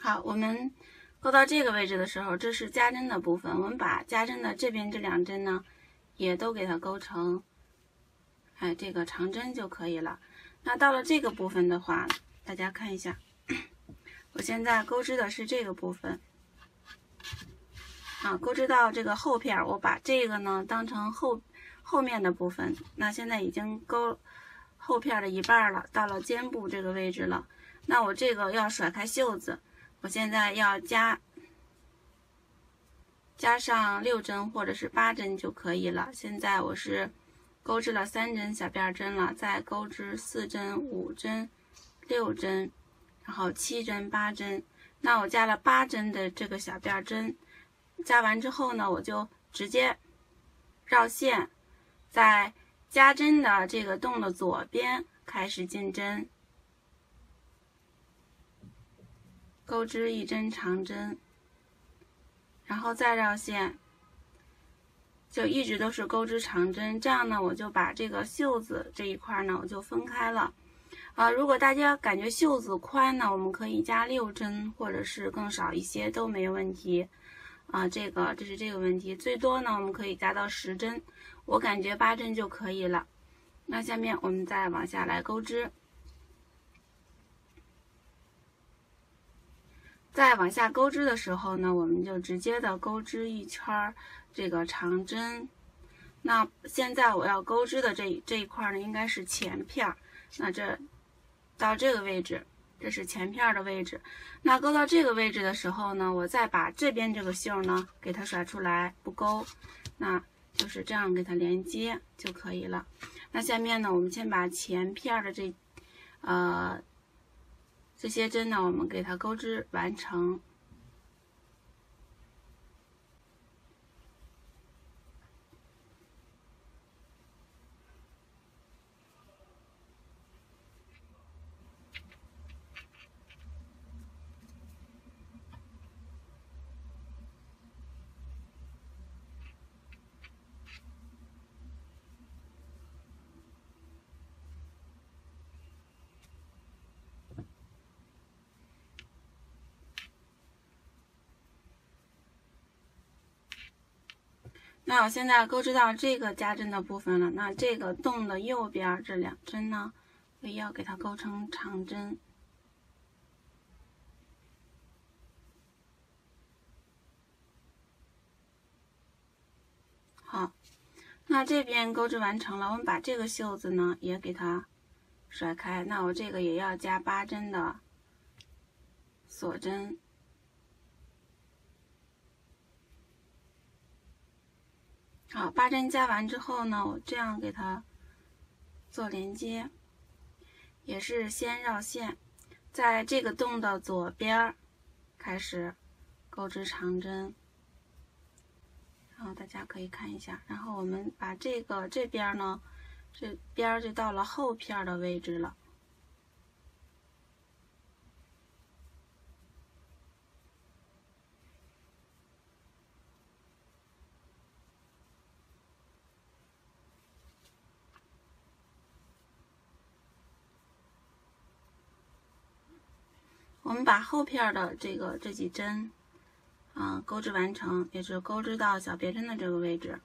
好，我们钩到这个位置的时候，这是加针的部分，我们把加针的这边这2针呢，也都给它钩成，这个长针就可以了。那到了这个部分的话，大家看一下，我现在钩织的是这个部分，钩织到这个后片，我把这个呢当成后面的部分。那现在已经钩后片的一半了，到了肩部这个位置了。那我这个要甩开袖子，我现在要加上6针或者是8针就可以了。现在我是钩织了3针小辫针了，再钩织4针、5针、6针，然后7针、8针。那我加了8针的这个小辫针，加完之后呢，我就直接绕线，在加针的这个洞的左边开始进针，钩织1针长针，然后再绕线，就一直都是钩织长针。这样呢，我就把这个袖子这一块呢，我就分开了。如果大家感觉袖子宽呢，我们可以加6针，或者是更少一些都没问题。这是这个问题，最多呢我们可以加到10针，我感觉8针就可以了。那下面我们再往下来钩织，在往下钩织的时候呢，我们就直接的钩织一圈这个长针。那现在我要钩织的这一块呢，应该是前片，那这到这个位置，这是前片的位置。那钩到这个位置的时候呢，我再把这边这个袖呢给它甩出来，不钩，那就是这样给它连接就可以了。那下面呢，我们先把前片的这些针呢，我们给它钩织完成。那我现在钩织到这个加针的部分了，那这个洞的右边这2针呢，我也要给它钩成长针。好，那这边钩织完成了，我们把这个袖子呢也给它甩开，那我这个也要加8针的锁针。好，8针加完之后呢，我这样给它做连接，也是先绕线，在这个洞的左边开始钩织长针，然后大家可以看一下，然后我们把这边呢，这边就到了后片的位置了。我们把后片的这几针，钩织完成，也是钩织到小别针的这个位置。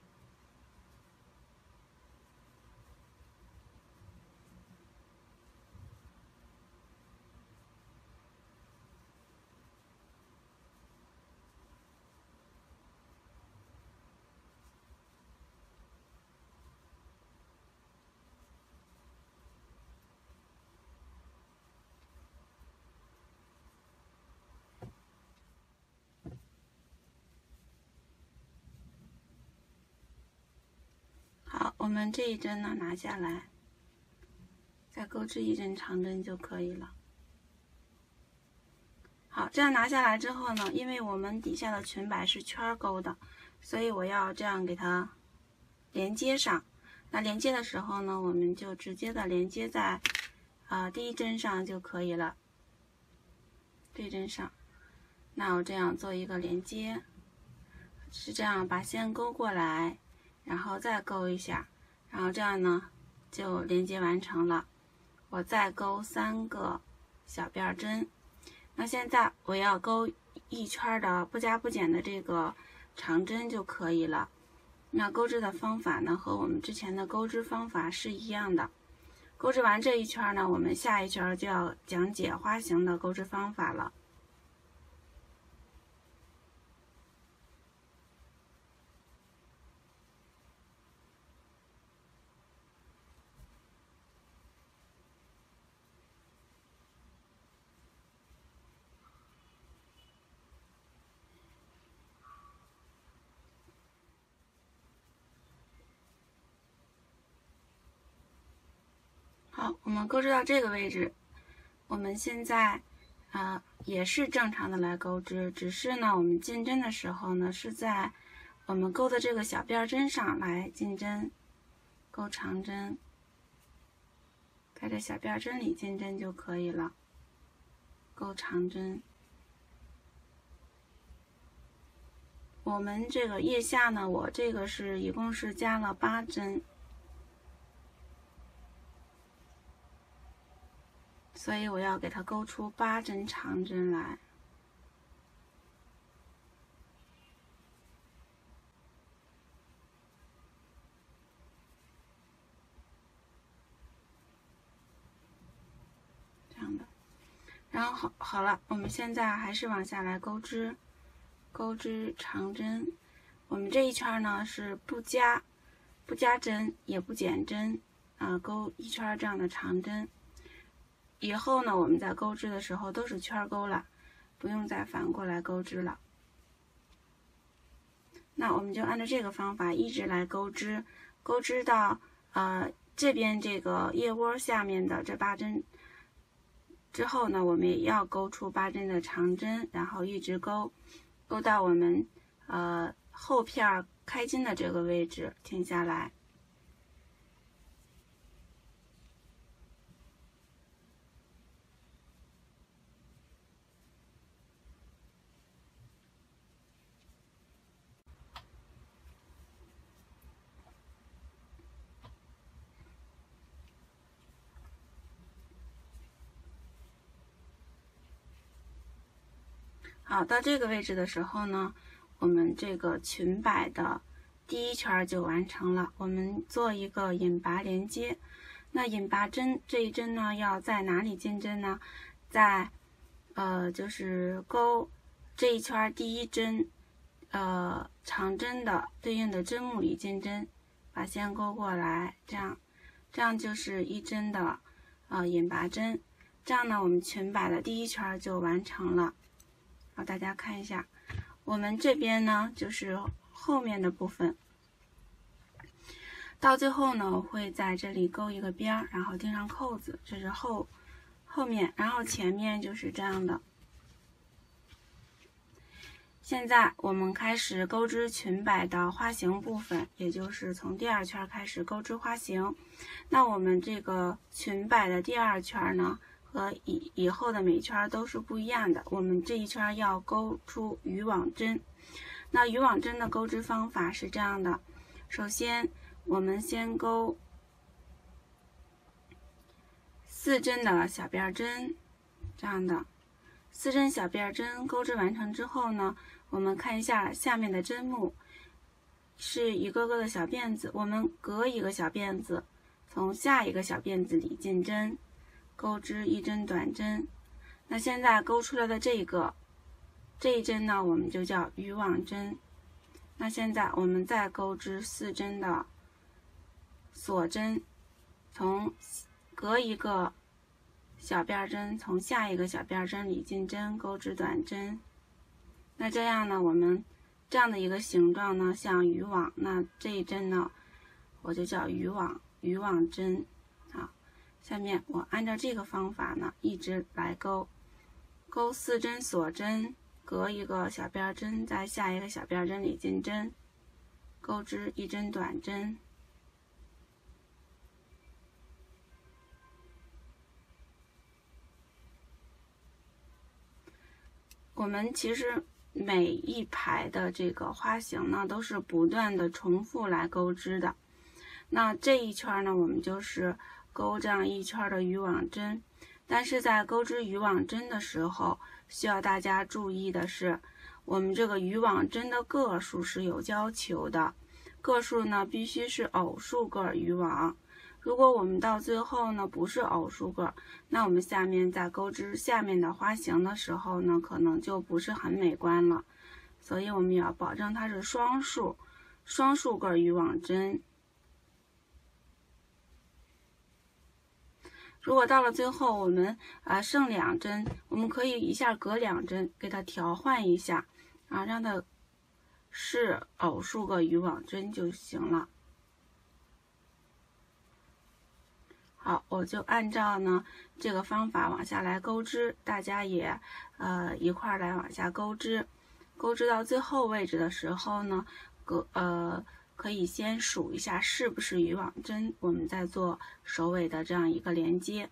好，我们这一针呢拿下来，再钩织1针长针就可以了。好，这样拿下来之后呢，因为我们底下的裙摆是圈钩的，所以我要这样给它连接上。那连接的时候呢，我们就直接的连接在第1针上就可以了。这针上，那我这样做一个连接，是这样把线勾过来，然后再勾一下，然后这样呢就连接完成了。我再钩3个小辫针， 那现在我要钩一圈的不加不减的这个长针就可以了。那钩织的方法呢，和我们之前的钩织方法是一样的。钩织完这一圈呢，我们下一圈就要讲解花形的钩织方法了。好，我们钩织到这个位置，我们现在也是正常的来钩织，只是呢，我们进针的时候呢，是在我们钩的这个小辫针上来进针，钩长针，在这小辫针里进针就可以了，钩长针。我们这个腋下呢，我这个是一共是加了8针。所以我要给它钩出8针长针来。这样的。然后好了，我们现在还是往下来钩织，钩织长针。我们这一圈呢是不加针，也不减针，钩一圈这样的长针。以后呢，我们在钩织的时候都是圈钩了，不用再反过来钩织了。那我们就按照这个方法一直来钩织，钩织到这边这个腋窝下面的这8针之后呢，我们也要钩出8针的长针，然后一直钩到我们后片开襟的这个位置停下来。好，到这个位置的时候呢，我们这个裙摆的第一圈就完成了。我们做一个引拔连接。那引拔针这一针呢，要在哪里进针呢？在就是钩这一圈第一针长针的对应的针目里进针，把线钩过来，这样就是1针的引拔针。这样呢，我们裙摆的第一圈就完成了。好，大家看一下，我们这边呢就是后面的部分，到最后呢，我会在这里钩一个边儿，然后钉上扣子，这是后面，然后前面就是这样的。现在我们开始钩织裙摆的花形部分，也就是从第2圈开始钩织花形。那我们这个裙摆的第2圈呢，和以后的每圈都是不一样的。我们这一圈要钩出渔网针。那渔网针的钩织方法是这样的：首先，我们先钩4针的小辫针，这样的4针小辫针钩织完成之后呢，我们看一下下面的针目是一个个的小辫子，我们隔一个小辫子，从下一个小辫子里进针。钩织1针短针。那现在钩出来的这一针呢，我们就叫渔网针。那现在我们再钩织4针的锁针，从隔一个小辫针，从下一个小辫针里进针，钩织短针。那这样呢，我们这样的一个形状呢，像渔网。那这一针呢，我就叫渔网针。下面我按照这个方法呢，一直来钩4针锁针，隔一个小辫针，在下一个小辫针里进针，钩织1针短针。我们其实每一排的这个花形呢，都是不断的重复来钩织的。那这一圈呢，我们就是钩这样1圈的渔网针。 但是在钩织渔网针的时候，需要大家注意的是，我们这个渔网针的个数是有要求的，个数呢必须是偶数个渔网。如果我们到最后呢不是偶数个，那我们下面在钩织下面的花型的时候呢，可能就不是很美观了。所以我们也要保证它是双数个渔网针。如果到了最后我们剩2针，我们可以一下隔2针给它调换一下让它是偶数个渔网针就行了。好，我就按照呢这个方法往下来钩织，大家也一块儿来往下钩织。钩织到最后位置的时候呢，可以先数一下是不是渔网针，我们再做首尾的这样一个连接。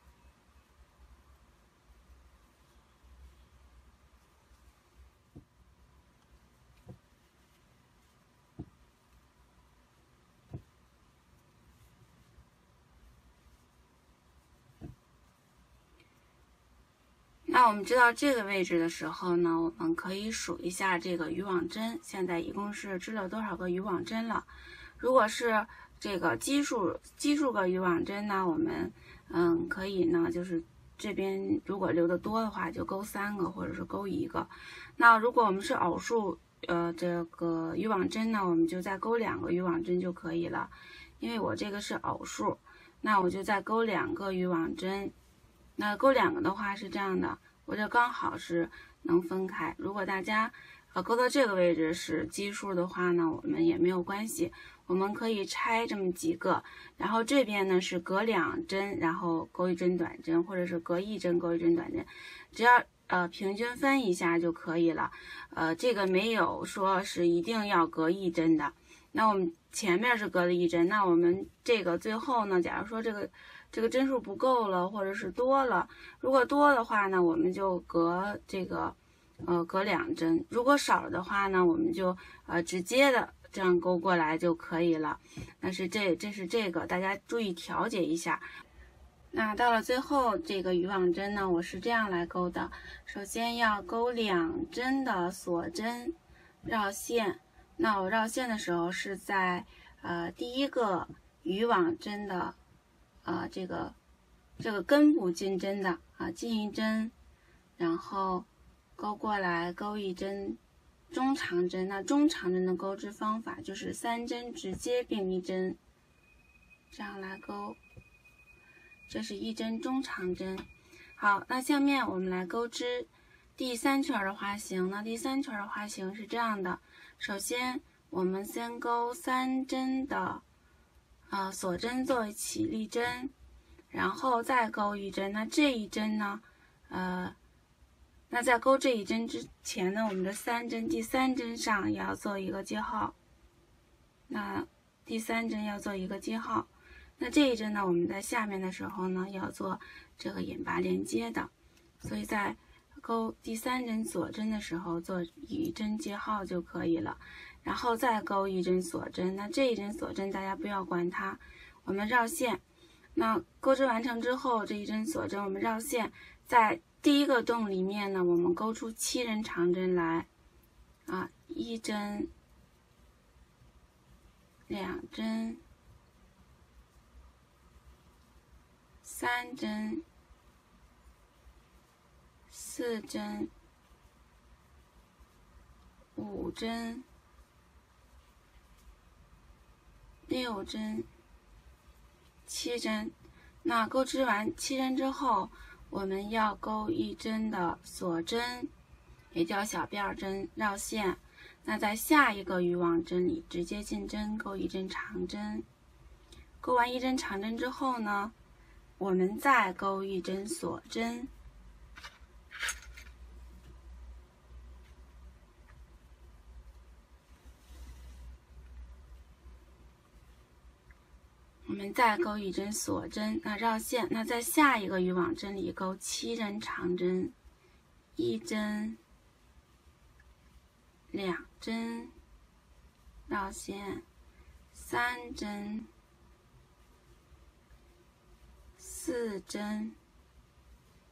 那我们知道这个位置的时候呢，我们可以数一下这个渔网针，现在一共是织了多少个渔网针了。如果是这个奇数个渔网针呢，我们可以呢就是这边如果留的多的话就钩3个或者是钩1个。那如果我们是偶数这个渔网针呢，我们就再钩2个渔网针就可以了。因为我这个是偶数，那我就再钩2个渔网针。那钩2个的话是这样的，我这刚好是能分开。如果大家钩到这个位置是奇数的话呢，我们也没有关系，我们可以拆这么几个，然后这边呢是隔2针，然后钩1针短针，或者是隔1针钩1针短针，只要平均分一下就可以了。这个没有说是一定要隔1针的。那我们前面是隔了1针，那我们这个最后呢，假如说这个针数不够了，或者是多了，如果多的话呢，我们就隔2针；如果少的话呢，我们就直接的这样钩过来就可以了。但是这是这个，大家注意调节一下。那到了最后这个渔网针呢，我是这样来钩的：首先要钩2针的锁针绕线。那我绕线的时候是在第一个渔网针的这个根部进针的进1针，然后钩过来钩1针中长针。那中长针的钩织方法就是3针直接并1针，这样来钩。这是1针中长针。好，那下面我们来钩织第3圈的花型。那第3圈的花型是这样的：首先我们先钩3针的锁针作为起立针，然后再钩1针。那这1针呢，那在钩这1针之前呢，我们的第3针上也要做一个记号。那第3针要做一个记号。那这1针呢，我们在下面的时候呢，要做这个引拔连接的，所以在钩第3针锁针的时候做1针记号就可以了，然后再钩1针锁针。那这1针锁针大家不要管它，我们绕线。那钩织完成之后，这1针锁针我们绕线，在第一个洞里面呢，我们钩出7针长针来1针2针3针4针5针6针7针。那钩织完7针之后，我们要钩1针的锁针，也叫小辫针绕线。那在下一个渔网针里直接进针钩1针长针。钩完1针长针之后呢，我们再钩1针锁针。我们再钩1针锁针，那绕线。那在下一个渔网针里钩7针长针，1针2针绕线，3针4针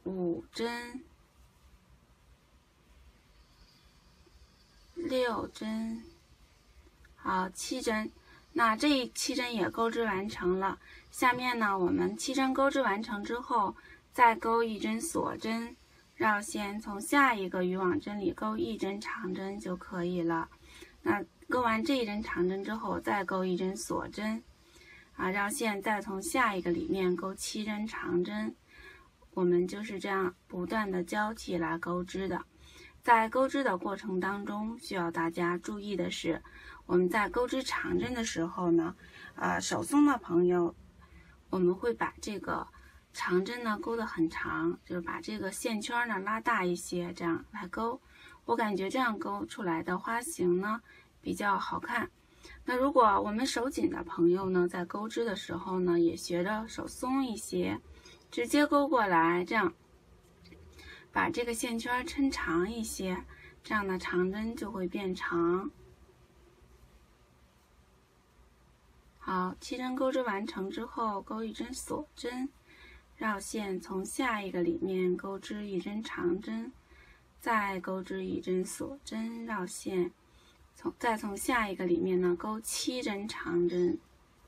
5针、6针，好，7针。那这7针也钩织完成了。下面呢，我们7针钩织完成之后，再钩1针锁针，绕线从下一个渔网针里钩1针长针就可以了。那钩完这1针长针之后，再钩1针锁针，绕线再从下一个里面钩7针长针。我们就是这样不断的交替来钩织的。在钩织的过程当中，需要大家注意的是，我们在钩织长针的时候呢，手松的朋友，我们会把这个长针呢钩得很长，就是把这个线圈呢拉大一些，这样来钩。我感觉这样钩出来的花型呢比较好看。那如果我们手紧的朋友呢，在钩织的时候呢，也学着手松一些，直接钩过来，这样把这个线圈抻长一些，这样的长针就会变长。好，7针钩织完成之后，钩1针锁针，绕线从下一个里面钩织1针长针，再钩织1针锁针，绕线，再从下一个里面呢钩7针长针。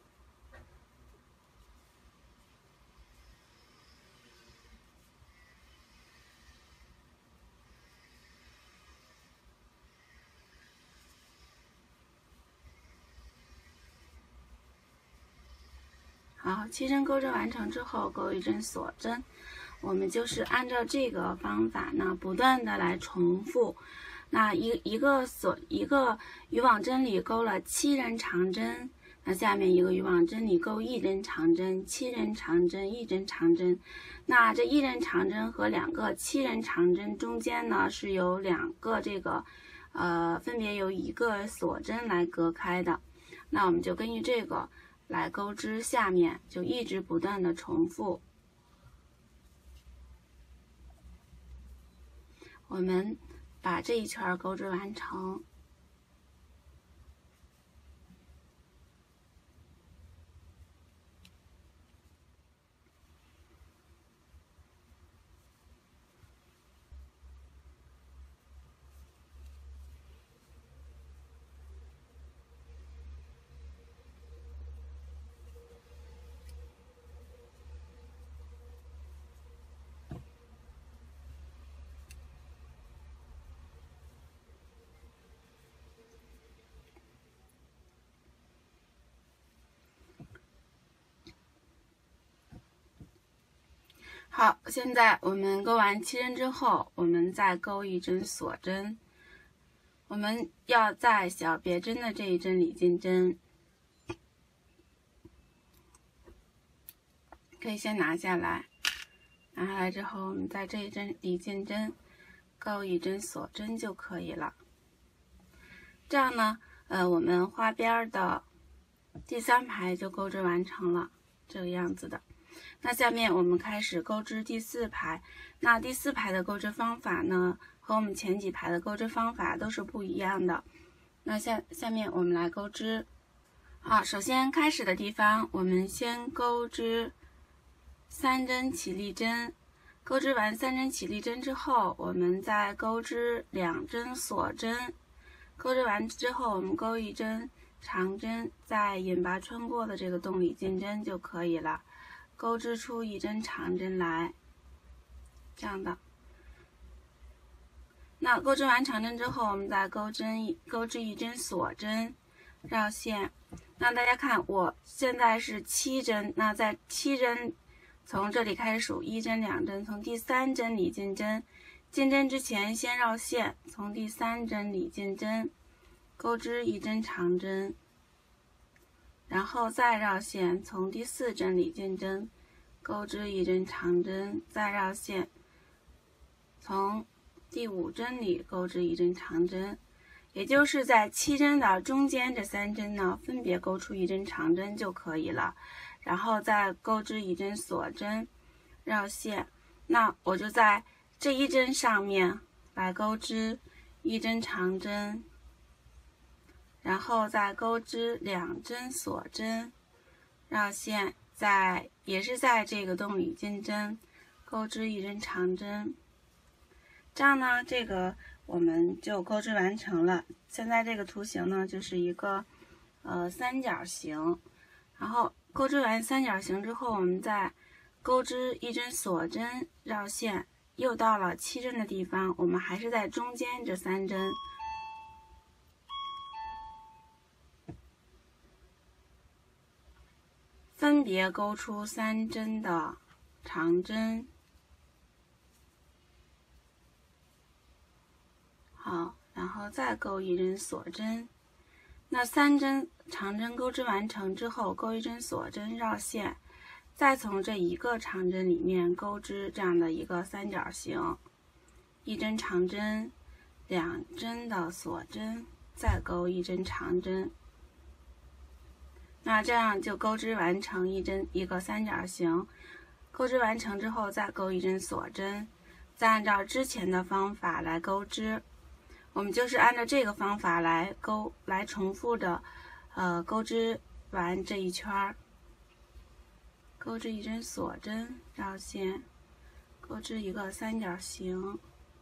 好，7针钩织完成之后，钩1针锁针，我们就是按照这个方法呢，不断的来重复。那一个渔网针里钩了7针长针，那下面一个渔网针里钩1针长针，7针长针，1针长针。那这1针长针和2个7针长针中间呢，是有2个这个分别由1个锁针来隔开的。那我们就根据这个来钩织，下面就一直不断的重复。我们把这一圈钩织完成。好，现在我们钩完7针之后，我们再钩1针锁针。我们要在小别针的这一针里进针，可以先拿下来。拿下来之后，我们在这一针里进针，钩1针锁针就可以了。这样呢，我们花边的第3排就钩织完成了，这个样子的。那下面我们开始钩织第4排。那第4排的钩织方法呢，和我们前几排的钩织方法都是不一样的。那下面我们来钩织。好，首先开始的地方，我们先钩织3针起立针。钩织完3针起立针之后，我们再钩织2针锁针。钩织完之后，我们钩1针长针，在引拔穿过的这个洞里进针就可以了。钩织出1针长针来，这样的。那钩织完长针之后，我们再钩织1针锁针，绕线。那大家看，我现在是7针，那在7针从这里开始数1针、2针，从第3针里进针。进针之前先绕线，从第3针里进针，钩织1针长针。然后再绕线，从第4针里进针，钩织1针长针，再绕线，从第5针里钩织1针长针，也就是在7针的中间这3针呢，分别钩出1针长针就可以了。然后再钩织1针锁针，绕线。那我就在这1针上面来钩织1针长针。然后再钩织2针锁针，绕线，也是在这个洞里进针， 钩织一针长针。这样呢，这个我们就钩织完成了。现在这个图形呢，就是一个三角形。然后钩织完三角形之后，我们再钩织一针锁针绕线，又到了7针的地方，我们还是在中间这3针。分别钩出3针的长针。好，然后再钩一针锁针。那3针长针钩织完成之后，钩一针锁针绕线，再从这一个长针里面钩织这样的一个三角形，一针长针，2针的锁针，再钩一针长针。那这样就钩织完成一个三角形。钩织完成之后，再钩一针锁针，再按照之前的方法来钩织。我们就是按照这个方法来重复的，钩织完这一圈，钩织一针锁针绕线，钩织一个三角形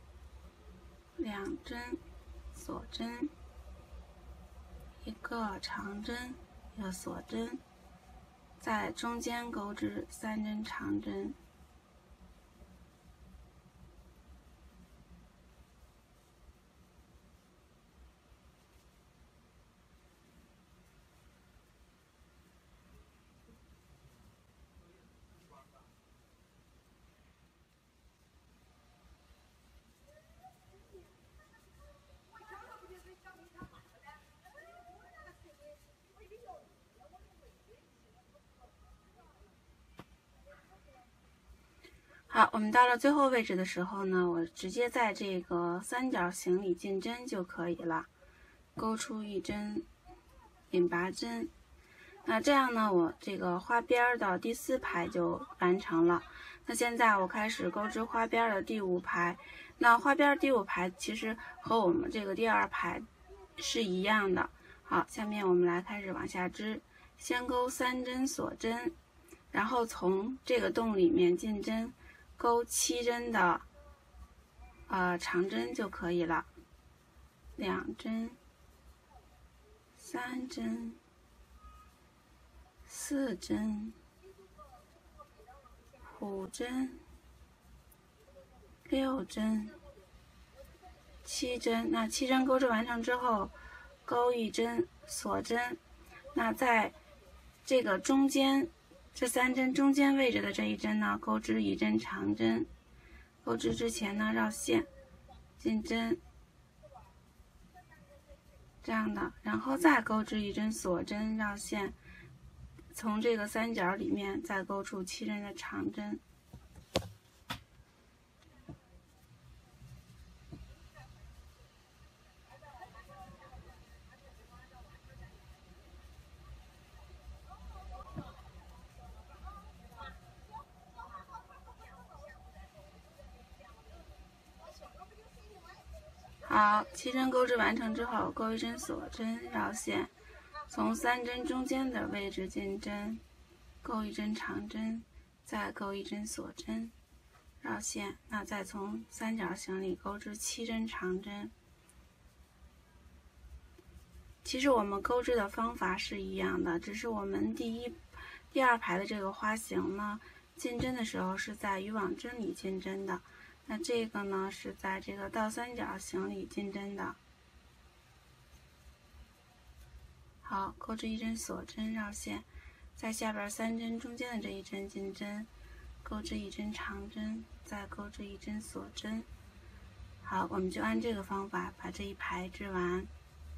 ，2针锁针，一个长针，一个锁针，在中间钩织3针长针。好，我们到了最后位置的时候呢，我直接在这个三角形里进针就可以了，钩出一针引拔针。那这样呢，我这个花边的第4排就完成了。那现在我开始钩织花边的第5排。那花边第5排其实和我们这个第2排是一样的。好，下面我们来开始往下织，先钩3针锁针，然后从这个洞里面进针，钩7针的长针就可以了，2针、3针、4针、5针、6针、7针。那7针钩织完成之后，钩一针锁针。那在这个中间这3针中间位置的这一针呢，钩织一针长针。钩织之前呢，绕线进针，这样的，然后再钩织一针锁针绕线，从这个三角里面再钩出7针的长针。好，7针钩织完成之后，钩一针锁针绕线，从3针中间的位置进针，钩一针长针，再钩一针锁针绕线。那再从三角形里钩织7针长针。其实我们钩织的方法是一样的，只是我们第2排的这个花形呢，进针的时候是在渔网针里进针的。那这个呢，是在这个倒三角形里进针的。好，钩织一针锁针绕线，在下边3针中间的这一针进针，钩织一针长针，再钩织一针锁针。好，我们就按这个方法把这一排织完。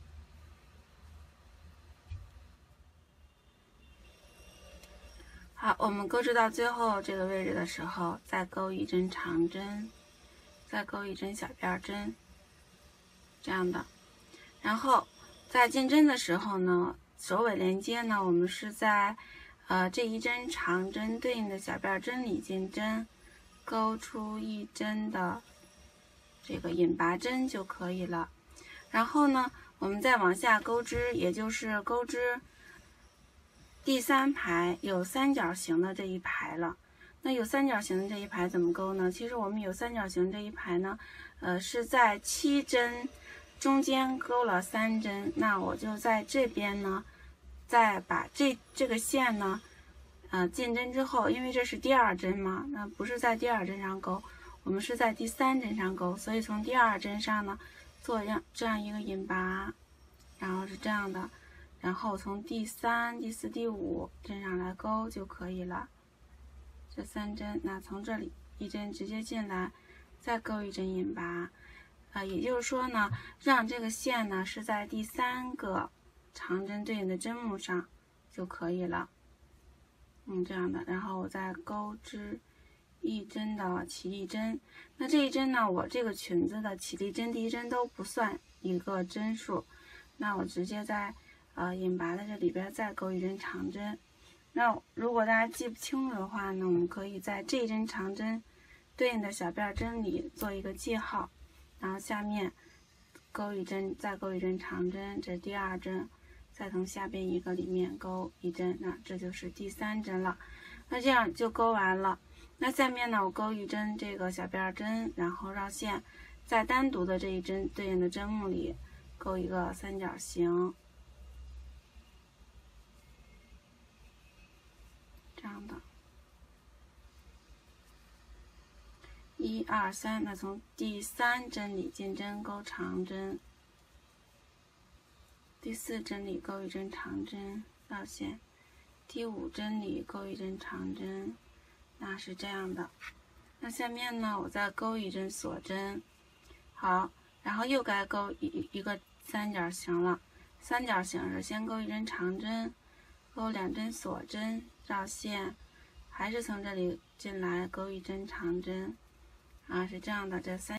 好，我们钩织到最后这个位置的时候，再钩一针长针，再钩一针小辫针，这样的。然后在进针的时候呢，首尾连接呢，我们是在这一针长针对应的小辫针里进针，钩出一针的这个引拔针就可以了。然后呢，我们再往下钩织，也就是钩织第3排有三角形的这一排了。 那有三角形的这一排怎么勾呢？其实我们有三角形这一排呢，是在7针中间勾了3针，那我就在这边呢，再把这个线呢，进针之后，因为这是第2针嘛，那不是在第2针上勾，我们是在第3针上勾，所以从第2针上呢，做这样一个引拔，然后是这样的，然后从第3、第4、第5针上来勾就可以了。这3针，那从这里1针直接进来，再勾1针引拔，也就是说呢，让这个线呢是在第3个长针对应的针目上就可以了。这样的，然后我再钩织1针的起立针。那这一针呢，我这个裙子的起立针、第1针都不算一个针数，那我直接在引拔的这里边再钩1针长针。那如果大家记不清楚的话呢，我们可以在这一针长针对应的小辫针里做一个记号，然后下面钩1针，再钩1针长针，这是第2针，再从下边一个里面钩1针，那这就是第3针了。那这样就勾完了。那下面呢，我钩1针这个小辫针，然后绕线，在单独的这一针对应的针目里钩一个三角形，这样的，1、2、3，那从第3针里进针钩长针，第4针里钩1针长针绕线，第5针里钩1针长针，那是这样的。那下面呢，我再钩1针锁针，好，然后又该钩一个三角形了。三角形是先钩1针长针，钩2针锁针，绕线，还是从这里进来钩1针长针，是这样的。这三